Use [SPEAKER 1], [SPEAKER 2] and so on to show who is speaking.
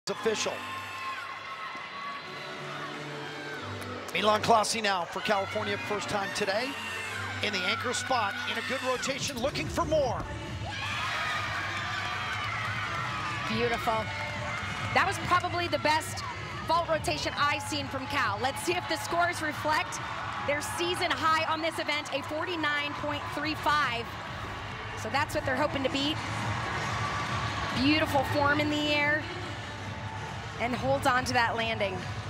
[SPEAKER 1] Official. Milan Clausi now for California, first time today in the anchor spot in a good rotation, looking for more.
[SPEAKER 2] Beautiful. That was probably the best vault rotation I've seen from Cal. Let's see if the scores reflect their season high on this event, a 49.35. So that's what they're hoping to beat. Beautiful form in the air, and holds on to that landing.